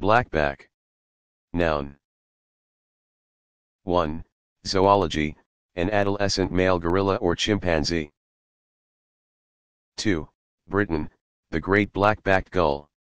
Blackback. Noun. 1. Zoology, an adolescent male gorilla or chimpanzee. 2. Britain, the great black-backed gull.